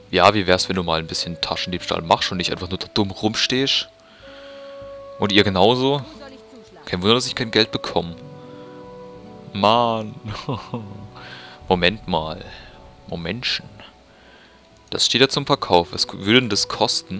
Ja, wie wär's, wenn du mal ein bisschen Taschendiebstahl machst und nicht einfach nur da dumm rumstehst? Und ihr genauso? Kein Wunder, dass ich kein Geld bekomme. Mann. Moment mal. Momentchen. Das steht ja zum Verkauf. Was würde denn das kosten?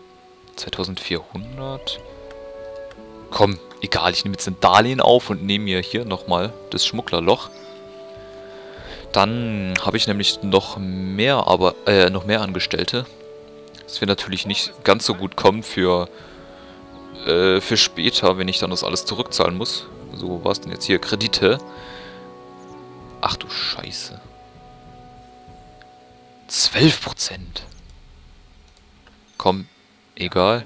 2400? Komm, egal. Ich nehme jetzt ein Darlehen auf und nehme mir hier nochmal das Schmugglerloch. Dann habe ich nämlich noch mehr Angestellte. Das wird natürlich nicht ganz so gut kommen für später, wenn ich dann das alles zurückzahlen muss. So, was denn jetzt hier? Kredite. Ach du Scheiße. 12%. Komm, egal.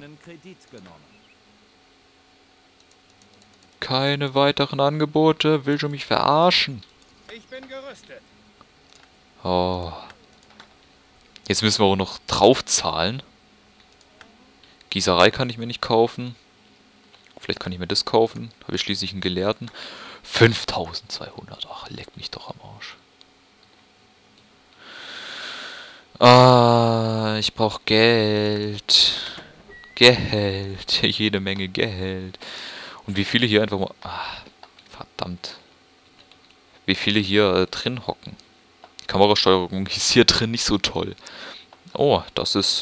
Keine weiteren Angebote. Will schon mich verarschen. Ich bin gerüstet. Oh. Jetzt müssen wir auch noch draufzahlen. Gießerei kann ich mir nicht kaufen. Vielleicht kann ich mir das kaufen. Habe ich schließlich einen Gelehrten. 5200. Ach, leck mich doch am Arsch. Ah, ich brauche Geld. Geld. Jede Menge Geld. Und wie viele hier einfach mal... Ah, verdammt. Wie viele hier drin hocken. Die Kamerasteuerung ist hier drin nicht so toll. Oh, das ist...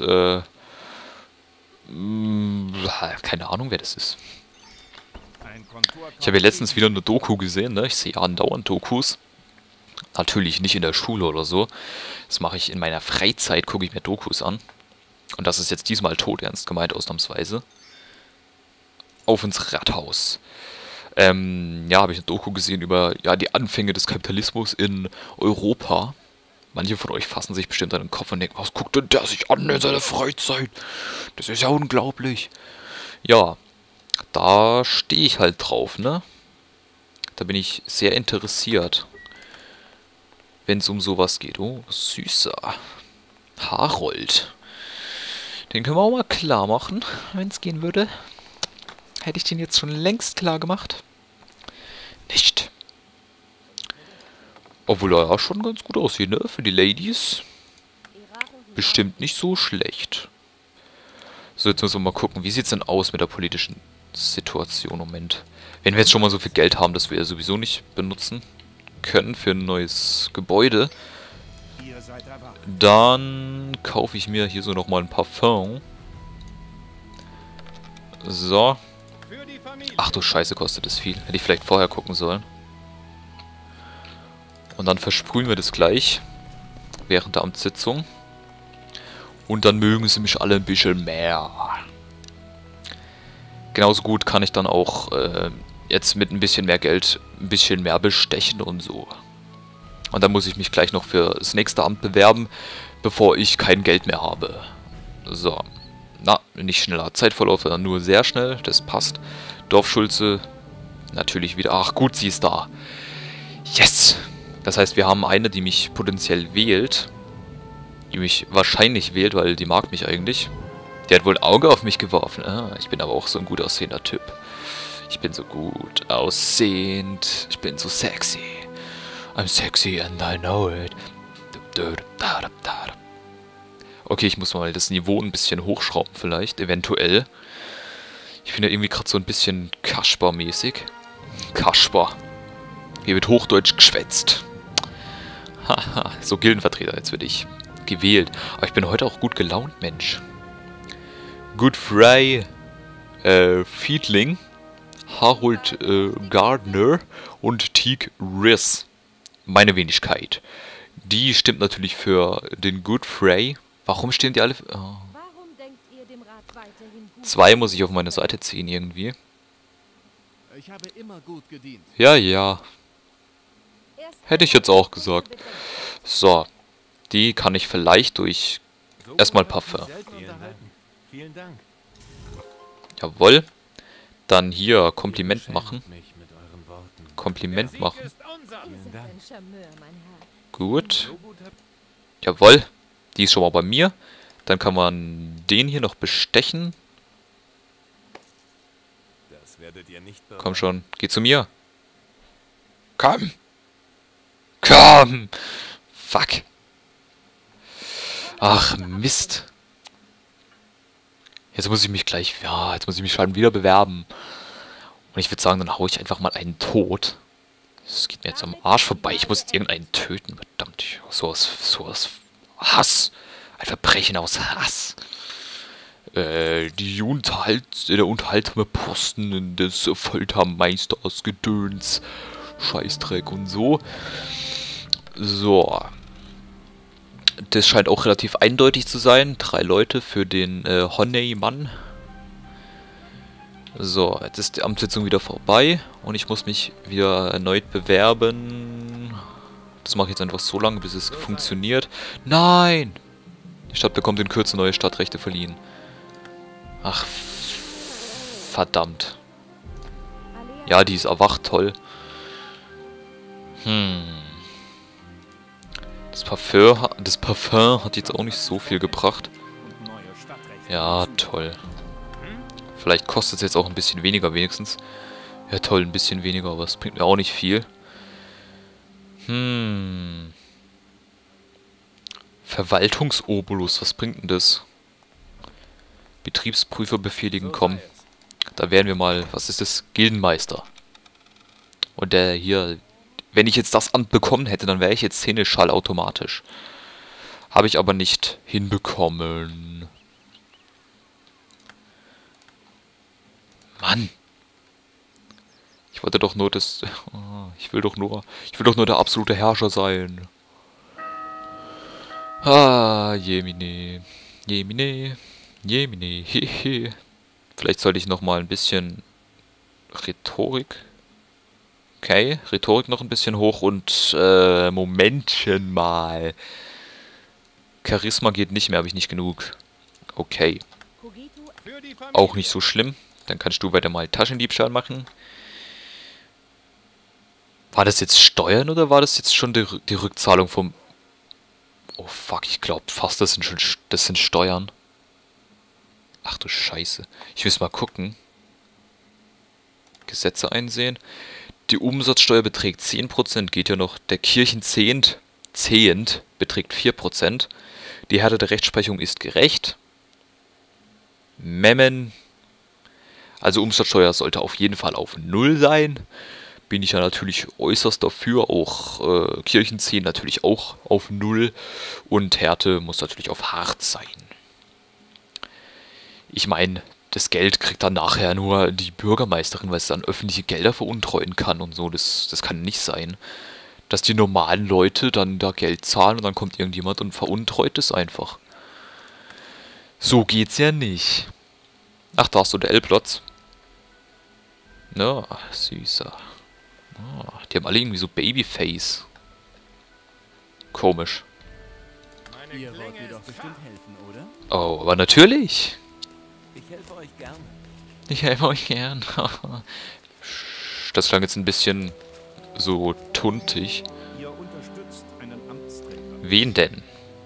keine Ahnung, wer das ist. Ich habe ja letztens wieder eine Doku gesehen, ne? Ich sehe ja andauernd Dokus. Natürlich nicht in der Schule oder so. Das mache ich in meiner Freizeit, gucke ich mir Dokus an. Und das ist jetzt diesmal todernst gemeint, ausnahmsweise. Auf ins Rathaus. Ja, habe ich eine Doku gesehen über die Anfänge des Kapitalismus in Europa. Manche von euch fassen sich bestimmt an den Kopf und denken, was guckt denn der sich an in seiner Freizeit? Das ist ja unglaublich. Ja, da stehe ich halt drauf, ne? Da bin ich sehr interessiert, wenn es um sowas geht. Oh, süßer. Harold. Den können wir auch mal klar machen, wenn es gehen würde. Hätte ich den jetzt schon längst klar gemacht? Nicht. Obwohl er ja schon ganz gut aussieht, ne? Für die Ladies. Bestimmt nicht so schlecht. So, jetzt müssen wir mal gucken. Wie sieht es denn aus mit der politischen Situation im Moment? Wenn wir jetzt schon mal so viel Geld haben, das wir ja sowieso nicht benutzen können für ein neues Gebäude, dann kaufe ich mir hier so nochmal ein Parfum. So. Ach du Scheiße, kostet das viel. Hätte ich vielleicht vorher gucken sollen. Und dann versprühen wir das gleich. Während der Amtssitzung. Und dann mögen sie mich alle ein bisschen mehr. Genauso gut kann ich dann auch jetzt mit ein bisschen mehr Geld ein bisschen mehr bestechen und so. Und dann muss ich mich gleich noch für das nächste Amt bewerben, bevor ich kein Geld mehr habe. So. Na, nicht schneller Zeitverlauf, sondern nur sehr schnell. Das passt. Dorfschulze. Natürlich wieder. Ach gut, sie ist da. Yes! Das heißt, wir haben eine, die mich potenziell wählt. Die mich wahrscheinlich wählt, weil die mag mich eigentlich. Die hat wohl ein Auge auf mich geworfen. Ah, ich bin aber auch so ein gut aussehender Typ. Ich bin so gut aussehend. Ich bin so sexy. I'm sexy and I know it. Okay, ich muss mal das Niveau ein bisschen hochschrauben vielleicht, eventuell. Ich bin ja irgendwie gerade so ein bisschen Kasper-mäßig. Kasper. Hier wird Hochdeutsch geschwätzt. Haha, so Gildenvertreter, jetzt werde ich gewählt. Aber ich bin heute auch gut gelaunt, Mensch. Godfrey Fiedling, Harold Gardner und Teague Riss. Meine Wenigkeit. Die stimmt natürlich für den Godfrey. Warum stehen die alle... Oh. Zwei muss ich auf meine Seite ziehen irgendwie. Ich habe immer gut gedient. Ja, ja. Hätte ich jetzt auch gesagt. So. Die kann ich vielleicht durch... Erstmal Parfum. Vielen Dank. Jawohl. Dann hier Kompliment machen. Kompliment machen. Gut. Jawohl. Die ist schon mal bei mir. Dann kann man den hier noch bestechen. Komm schon. Geh zu mir. Komm. Komm. Fuck. Ach, Mist. Jetzt muss ich mich gleich... Ja, jetzt muss ich mich schon wieder bewerben. Und ich würde sagen, dann hau ich einfach mal einen tot. Das geht mir jetzt am Arsch vorbei. Ich muss jetzt irgendeinen töten. Verdammt. So aus Hass. Ein Verbrechen aus Hass. Der unterhaltsame Posten des Foltermeisters Gedöns. Scheißdreck und so. So. Das scheint auch relativ eindeutig zu sein. 3 Leute für den Honey-Mann. So, jetzt ist die Amtssitzung wieder vorbei. Und ich muss mich wieder erneut bewerben. Das mache ich jetzt einfach so lange, bis es funktioniert. Nein! Die Stadt bekommt in Kürze neue Stadtrechte verliehen. Ach, verdammt. Ja, die ist erwacht, toll. Das Parfum hat jetzt auch nicht so viel gebracht. Ja, toll. Vielleicht kostet es jetzt auch ein bisschen weniger wenigstens. Ja toll, ein bisschen weniger, aber es bringt mir auch nicht viel. Verwaltungsobolus, was bringt denn das? Betriebsprüfer befehligen, komm. Da wären wir mal, was ist das? Gildenmeister. Und der hier, wenn ich jetzt das Amt bekommen hätte, dann wäre ich jetzt Seneschall automatisch. Habe ich aber nicht hinbekommen. Mann. Ich wollte doch nur das... Ich will doch nur der absolute Herrscher sein. Ah, Jemine. Jemine. Jemine. Hehe. Vielleicht sollte ich nochmal ein bisschen Rhetorik. Okay, Rhetorik noch ein bisschen hoch und Momentchen mal. Charisma geht nicht mehr, habe ich nicht genug. Okay. Auch nicht so schlimm. Dann kannst du weiter mal Taschendiebstahl machen. War das jetzt Steuern oder war das jetzt schon die Rückzahlung vom... Oh fuck, ich glaube fast, das sind Steuern. Ach du Scheiße. Ich muss mal gucken. Gesetze einsehen. Die Umsatzsteuer beträgt 10%, geht ja noch. Der Kirchenzehnt beträgt 4%. Die Härte der Rechtsprechung ist gerecht. Memmen. Also Umsatzsteuer sollte auf jeden Fall auf 0 sein. Bin ich ja natürlich äußerst dafür. Auch Kirchenzehnt natürlich auch auf 0. Und Härte muss natürlich auf hart sein. Ich meine, das Geld kriegt dann nachher nur die Bürgermeisterin, weil sie dann öffentliche Gelder veruntreuen kann und so. Das kann nicht sein. Dass die normalen Leute dann da Geld zahlen und dann kommt irgendjemand und veruntreut es einfach. So geht's ja nicht. Ach, da hast du der L-Plotz. Na, süßer. Ah, die haben alle irgendwie so Babyface. Komisch. Ihr wollt mir doch bestimmt helfen, oder? Oh, aber natürlich. Ich helfe euch gern. Ich helfe euch gern. Das klang jetzt ein bisschen so tuntig. Ihr unterstützt einen Amtsträger. Wen denn?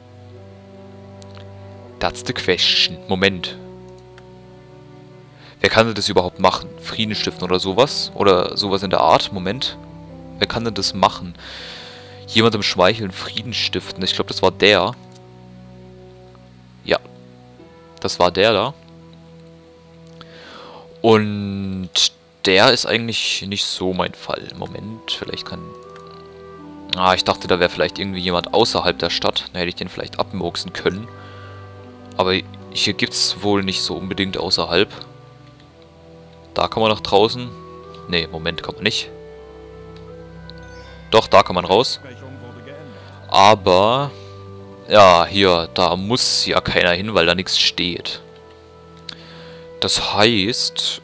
That's the question. Moment. Wer kann denn das überhaupt machen? Frieden stiften oder sowas? Oder sowas in der Art? Moment. Wer kann denn das machen? Jemandem schmeicheln, Frieden stiften. Ich glaube, das war der. Ja. Das war der da. Und der ist eigentlich nicht so mein Fall. Moment, vielleicht kann... Ah, ich dachte, da wäre vielleicht irgendwie jemand außerhalb der Stadt. Da hätte ich den vielleicht abmurksen können. Aber hier gibt es wohl nicht so unbedingt außerhalb. Da kann man nach draußen. Ne, Moment, kann man nicht. Doch, da kann man raus. Aber... Ja, hier, da muss ja keiner hin, weil da nichts steht. Das heißt,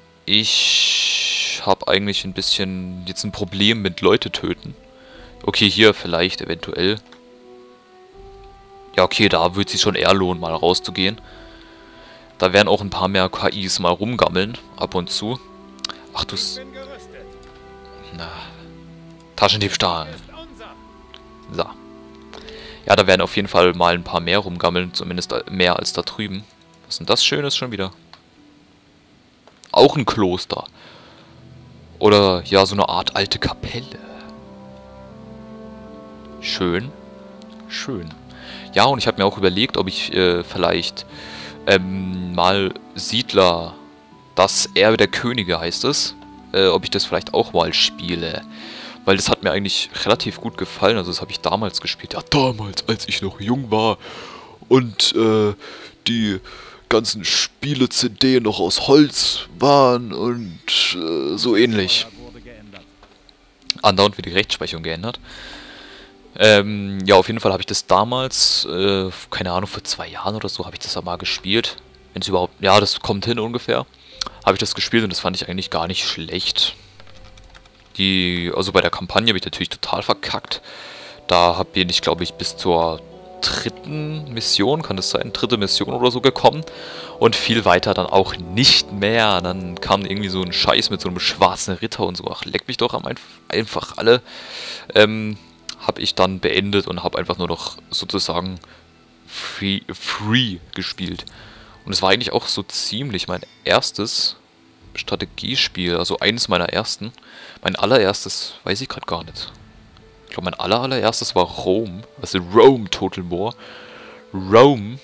ich habe eigentlich ein bisschen jetzt ein Problem mit Leute töten. Okay, hier vielleicht eventuell. Ja, okay, da wird es sich schon eher lohnen, mal rauszugehen. Da werden auch ein paar mehr KIs mal rumgammeln, ab und zu. Ach du... Na. Taschendiebstahl. So. Ja, da werden auf jeden Fall mal ein paar mehr rumgammeln, zumindest mehr als da drüben. Was ist denn das Schönes schon wieder? Auch ein Kloster. Oder, ja, so eine Art alte Kapelle. Schön. Schön. Ja, und ich habe mir auch überlegt, ob ich vielleicht mal Siedler, das Erbe der Könige heißt es, ob ich das vielleicht auch mal spiele. Weil das hat mir eigentlich relativ gut gefallen, also das habe ich damals gespielt. Ja, damals, als ich noch jung war und die ganzen Spiele-CD noch aus Holz waren und so ähnlich. Andauernd wird die Rechtsprechung geändert. Ja, auf jeden Fall habe ich das damals, keine Ahnung, vor 2 Jahren oder so, habe ich das mal gespielt. Wenn es überhaupt, ja, das kommt hin ungefähr. Habe ich das gespielt und das fand ich eigentlich gar nicht schlecht. Also bei der Kampagne habe ich natürlich total verkackt. Da bin ich, glaube ich, bis zur 3. Mission, kann das sein, 3. Mission oder so gekommen. Und viel weiter dann auch nicht mehr. Dann kam irgendwie so ein Scheiß mit so einem schwarzen Ritter und so. Ach, leck mich doch einfach alle. Habe ich dann beendet und habe einfach nur noch sozusagen free gespielt. Und es war eigentlich auch so ziemlich mein erstes Strategiespiel, also eines meiner ersten. Mein allererstes, weiß ich gerade gar nicht. Ich glaube, mein allererstes war Rome, also Rome Total War. Rome.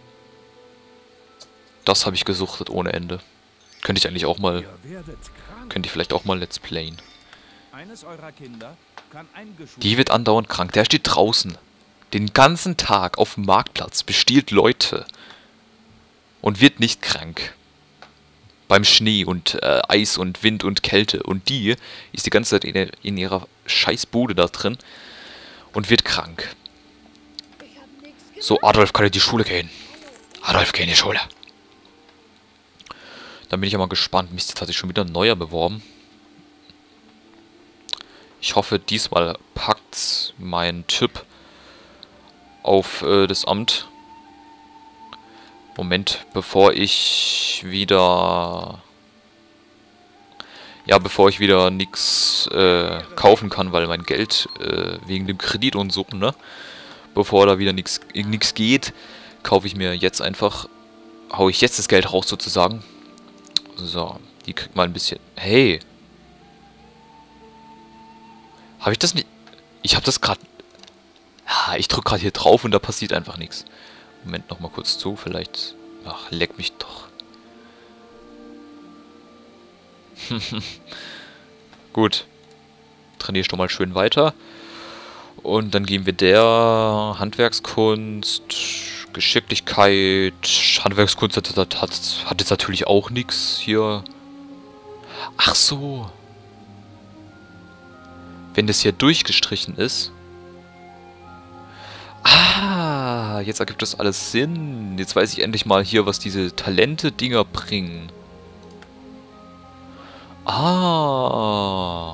Das habe ich gesuchtet ohne Ende. Könnte ich eigentlich auch mal, könnte ich vielleicht auch mal Let's Playen. Eines eurer Kinder kann eingeschult Die wird andauernd krank. Der steht draußen. Den ganzen Tag auf dem Marktplatz, bestiehlt Leute. Und wird nicht krank. Beim Schnee und Eis und Wind und Kälte. Und die ist die ganze Zeit in ihrer Scheißbude da drin. Und wird krank. So, Adolf kann in die Schule gehen. Adolf, geh in die Schule. Dann bin ich ja mal gespannt. Mist, jetzt hat sich schon wieder ein neuer beworben. Ich hoffe, diesmal packt mein Typ auf das Amt. Moment, bevor ich wieder nix kaufen kann, weil mein Geld wegen dem Kredit und so, ne? Bevor da wieder nix geht, kaufe ich mir jetzt einfach, hau ich jetzt das Geld raus sozusagen. So, die kriegt mal ein bisschen. Hey! Habe ich das nicht? Ich habe das gerade. Ja, ich drücke gerade hier drauf und da passiert einfach nichts. Moment, nochmal kurz zu, vielleicht. Ach, leck mich doch. Gut. Trainiere ich doch mal schön weiter. Und dann geben wir der Handwerkskunst, Geschicklichkeit. Handwerkskunst hat jetzt natürlich auch nichts hier. Ach so. Wenn das hier durchgestrichen ist. Ah, jetzt ergibt das alles Sinn. Jetzt weiß ich endlich mal hier, was diese Talente-Dinger bringen. Ah.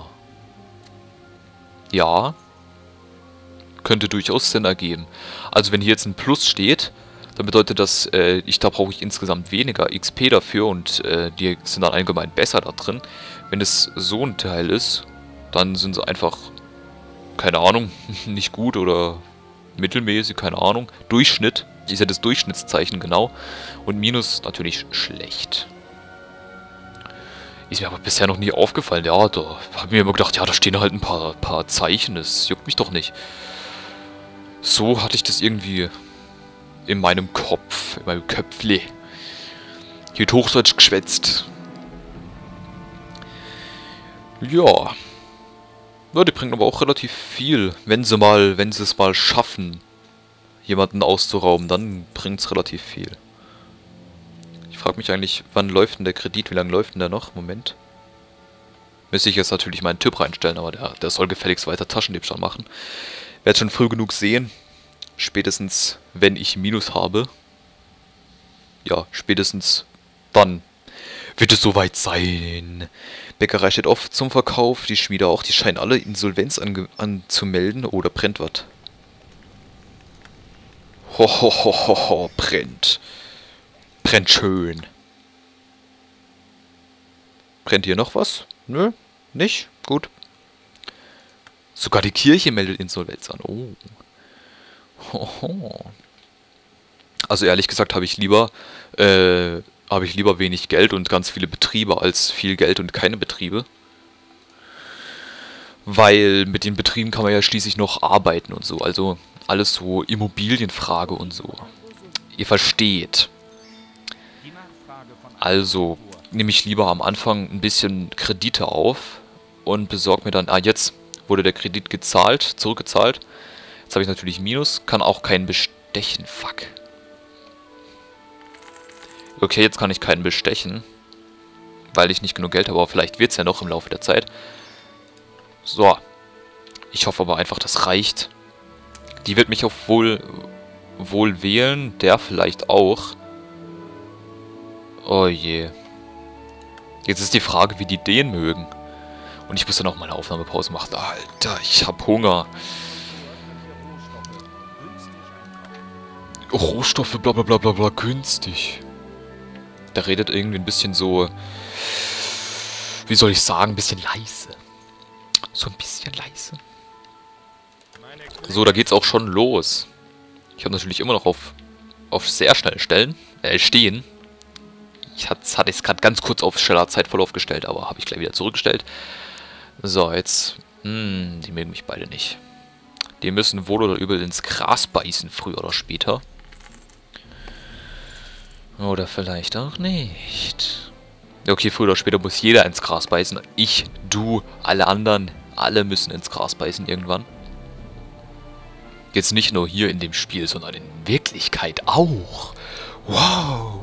Ja. Könnte durchaus Sinn ergeben. Also wenn hier jetzt ein Plus steht, dann bedeutet das, da brauche ich insgesamt weniger XP dafür und die sind dann allgemein besser da drin. Wenn es so ein Teil ist, dann sind sie einfach, keine Ahnung, nicht gut oder mittelmäßig, keine Ahnung. Durchschnitt, ist ja das Durchschnittszeichen genau. Und Minus natürlich schlecht. Ist mir aber bisher noch nie aufgefallen. Ja, da habe ich mir immer gedacht, ja, da stehen halt ein paar Zeichen, das juckt mich doch nicht. So hatte ich das irgendwie in meinem Kopf, in meinem Köpfle. Hier wird Hochdeutsch geschwätzt. Ja. Ja, die bringen aber auch relativ viel. Wenn sie es mal schaffen, jemanden auszurauben, dann bringt es relativ viel. Ich frage mich eigentlich, wann läuft denn der Kredit? Wie lange läuft denn der noch? Moment. Müsste ich jetzt natürlich meinen Typ reinstellen, aber der soll gefälligst weiter Taschendiebstahl machen. Werde schon früh genug sehen. Spätestens, wenn ich Minus habe. Ja, spätestens dann wird es soweit sein. Bäckerei steht oft zum Verkauf. Die Schmiede auch. Die scheinen alle Insolvenz anzumelden. Oh, da brennt was. Ho, brennt. Brennt schön. Brennt hier noch was? Nö, nicht? Gut. Sogar die Kirche meldet Insolvenz an. Oh. Hoho. Also ehrlich gesagt habe ich lieber wenig Geld und ganz viele Betriebe als viel Geld und keine Betriebe. Weil mit den Betrieben kann man ja schließlich noch arbeiten und so. Also alles so Immobilienfrage und so. Ihr versteht. Also nehme ich lieber am Anfang ein bisschen Kredite auf und besorge mir dann... Ah, jetzt wurde der Kredit gezahlt, zurückgezahlt. Jetzt habe ich natürlich Minus, kann auch keinen bestechen. Fuck. Okay, jetzt kann ich keinen bestechen, weil ich nicht genug Geld habe, aber vielleicht wird es ja noch im Laufe der Zeit. So. Ich hoffe aber einfach, das reicht. Die wird mich auf wohl wählen, der vielleicht auch. Oh je. Jetzt ist die Frage, wie die den mögen. Und ich muss dann auch mal eine Aufnahmepause machen. Alter, ich hab Hunger. Rohstoffe, bla bla bla bla bla, günstig. Der redet irgendwie ein bisschen so... Wie soll ich sagen? Ein bisschen leise. So ein bisschen leise. So, da geht's auch schon los. Ich habe natürlich immer noch auf sehr schnell stehen. Ich hatte es gerade ganz kurz auf schneller Zeitverlauf gestellt, aber habe ich gleich wieder zurückgestellt. So, jetzt... die mögen mich beide nicht. Die müssen wohl oder übel ins Gras beißen, früher oder später. Oder vielleicht auch nicht. Okay, früher oder später muss jeder ins Gras beißen. Ich, du, alle anderen, alle müssen ins Gras beißen irgendwann. Jetzt nicht nur hier in dem Spiel, sondern in Wirklichkeit auch. Wow.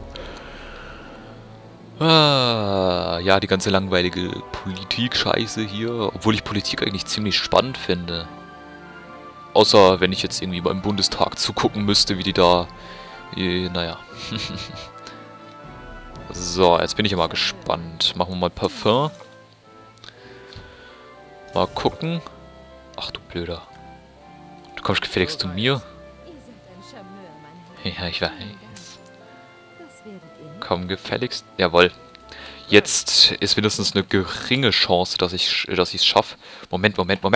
Ah, ja, die ganze langweilige Politik-Scheiße hier. Obwohl ich Politik eigentlich ziemlich spannend finde. Außer wenn ich jetzt irgendwie beim Bundestag zugucken müsste, wie die da... naja. So, jetzt bin ich mal gespannt. Machen wir mal Parfum. Mal gucken. Ach du Blöder. Du kommst gefälligst zu mir. Ja, ich weiß. Komm, gefälligst. Jawohl. Jetzt ist mindestens eine geringe Chance, dass ich es schaffe. Moment.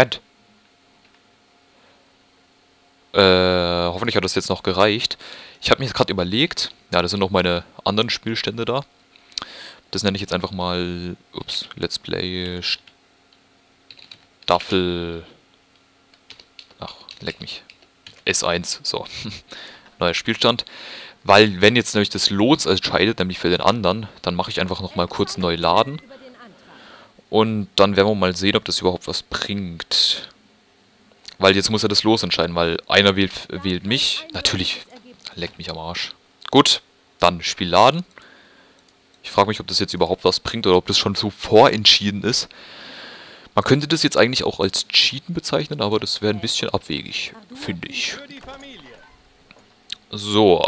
Hoffentlich hat das jetzt noch gereicht. Ich habe mir jetzt gerade überlegt, ja, das sind noch meine anderen Spielstände da. Das nenne ich jetzt einfach mal, Let's Play Staffel, ach, leck mich, S1, so, neuer Spielstand. Weil, wenn jetzt nämlich das Los entscheidet, nämlich für den anderen, dann mache ich einfach nochmal kurz neu laden. Und dann werden wir mal sehen, ob das überhaupt was bringt. Weil jetzt muss er das Los entscheiden, weil einer wählt mich. Natürlich, leckt mich am Arsch. Gut, dann Spiel laden. Ich frage mich, ob das jetzt überhaupt was bringt oder ob das schon so vorentschieden ist. Man könnte das jetzt eigentlich auch als Cheaten bezeichnen, aber das wäre ein bisschen abwegig, finde ich. So.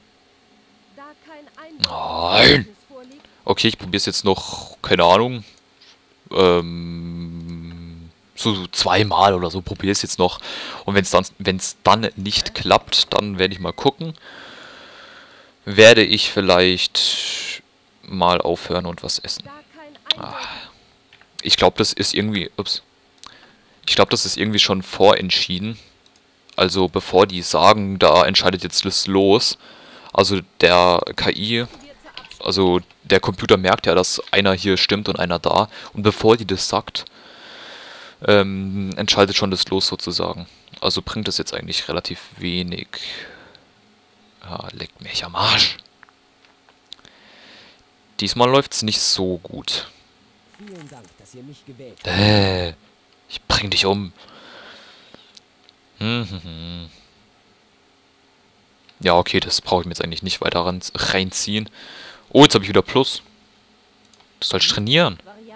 Nein! Okay, ich probiere es jetzt noch, keine Ahnung. So zweimal oder so probiere es jetzt noch. Und wenn es dann nicht klappt, dann werde ich mal gucken. Werde ich vielleicht mal aufhören und was essen. Ich glaube, das ist irgendwie... Ich glaube, das ist irgendwie schon vorentschieden. Also bevor die sagen, da entscheidet jetzt das Los. Also der KI... Also der Computer merkt ja, dass einer hier stimmt und einer da. Und bevor die das sagt... entscheidet schon das Los sozusagen. Also bringt das jetzt eigentlich relativ wenig. Ja, leckt mich am Arsch. Diesmal läuft es nicht so gut. Vielen Dank, dass ihr mich gewählt habt. Ich bring dich um. Ja, okay, das brauche ich mir jetzt eigentlich nicht weiter reinziehen. Oh, jetzt habe ich wieder Plus. Du sollst trainieren.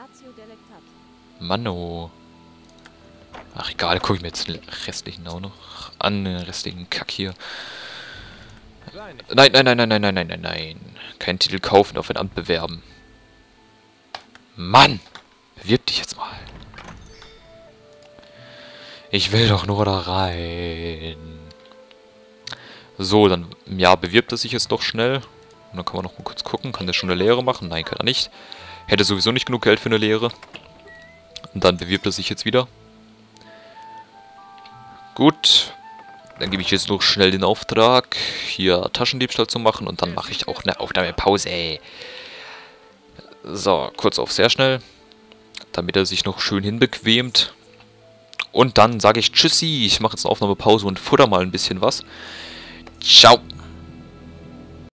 Manno. Ach egal, gucke ich mir jetzt den restlichen auch noch an, den restlichen Kack hier. Nein. Keinen Titel kaufen, auf ein Amt bewerben. Mann! Bewirb dich jetzt mal. Ich will doch nur da rein. So, dann, ja, bewirbt er sich jetzt doch schnell. Und dann kann man noch mal kurz gucken. Kann der schon eine Lehre machen? Nein, kann er nicht. Hätte sowieso nicht genug Geld für eine Lehre. Und dann bewirbt er sich jetzt wieder. Gut. Dann gebe ich jetzt noch schnell den Auftrag, hier Taschendiebstahl zu machen. Und dann mache ich auch eine Aufnahmepause. So, kurz auf sehr schnell. Damit er sich noch schön hinbequemt. Und dann sage ich Tschüssi. Ich mache jetzt eine Aufnahmepause und futter mal ein bisschen was. Ciao.